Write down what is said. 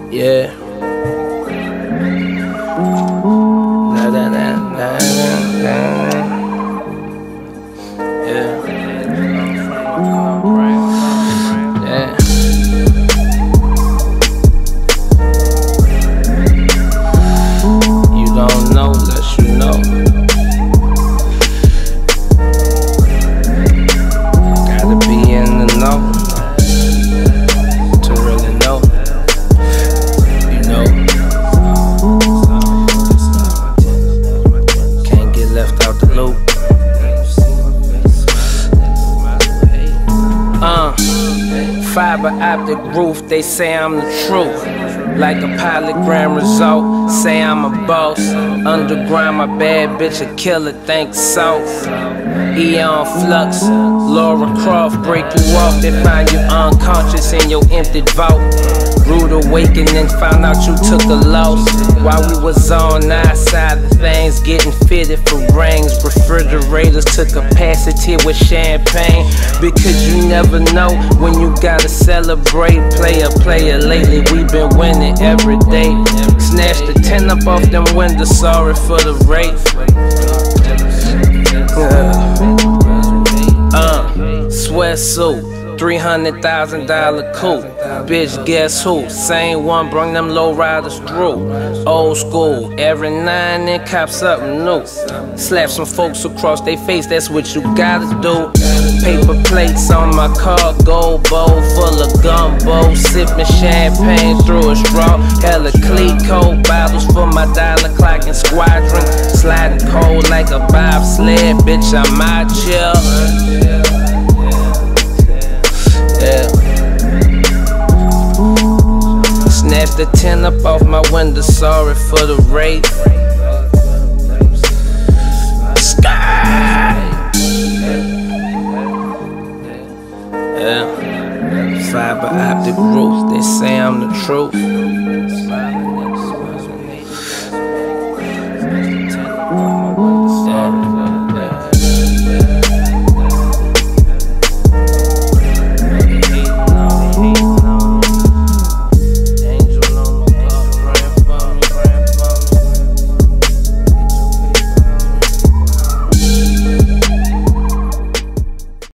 Yeah. Na na na na na. Yeah. Yeah. You don't know unless you know. Gotta be in the know to really know. You know. Can't get left out the loop. Fiber optic roof, they say I'm the truth. Like a polygram result, say I'm a boss. Underground, my bad bitch a killer, think so. Eon flux, Laura Croft, break you off, they find you unconscious in your empty vault. Rude awakening, found out you took a loss. While we was on our side of things, getting fitted for rings. Refrigerators took capacity with champagne. Because you never know when you gotta celebrate. Player, lately we been winning every day. Snatched the 10 up off them windows, sorry for the wraith. Sweatsuit, $300,000 coupe. Bitch, guess who? Same one brung them low riders through. Old school, every now and then cop something new. Slap some folks across they face, that's what you gotta do. Paper plates on my car, gold bowl full of gumbo. Sipping champagne through a straw. Hella Clico, bottles for my dollar clock and squadron. Sliding cold like a bobsled, bitch, I'm out here. Yeah. Snatched the 10 up off my window, sorry for the wraith. Sky. Yeah. Fiber optic roof, they say I'm the truth.